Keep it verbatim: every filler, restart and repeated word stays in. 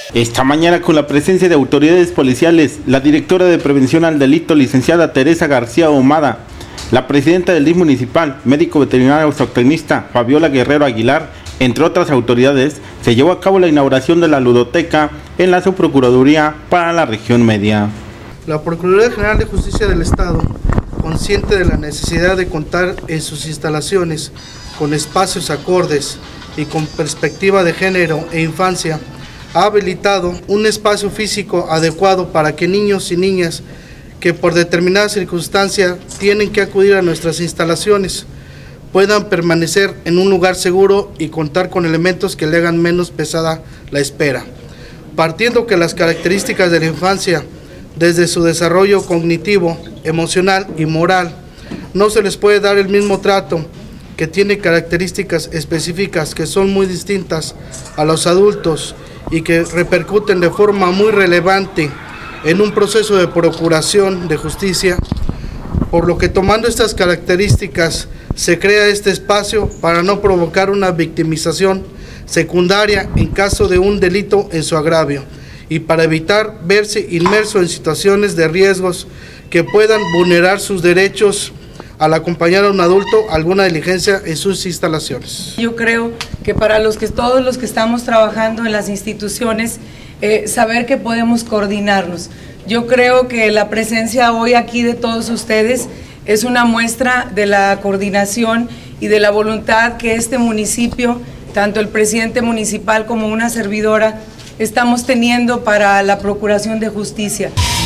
Esta mañana, con la presencia de autoridades policiales, la directora de Prevención al Delito, licenciada Teresa García Ahumada, la presidenta del D I F municipal, médico veterinario zootecnista Fabiola Guerrero Aguilar, entre otras autoridades, se llevó a cabo la inauguración de la ludoteca en la Subprocuraduría para la Región Media. La Procuraduría General de Justicia del Estado, consciente de la necesidad de contar en sus instalaciones con espacios acordes y con perspectiva de género e infancia, ha habilitado un espacio físico adecuado para que niños y niñas que por determinadas circunstancias tienen que acudir a nuestras instalaciones puedan permanecer en un lugar seguro y contar con elementos que le hagan menos pesada la espera. Partiendo que las características de la infancia, desde su desarrollo cognitivo, emocional y moral, no se les puede dar el mismo trato, que tiene características específicas que son muy distintas a los adultos y que repercuten de forma muy relevante en un proceso de procuración de justicia, por lo que tomando estas características se crea este espacio para no provocar una victimización secundaria en caso de un delito en su agravio y para evitar verse inmerso en situaciones de riesgos que puedan vulnerar sus derechos al acompañar a un adulto a alguna diligencia en sus instalaciones. Yo creo que para los que todos los que estamos trabajando en las instituciones, eh, saber que podemos coordinarnos. Yo creo que la presencia hoy aquí de todos ustedes es una muestra de la coordinación y de la voluntad que este municipio, tanto el presidente municipal como una servidora, estamos teniendo para la procuración de justicia.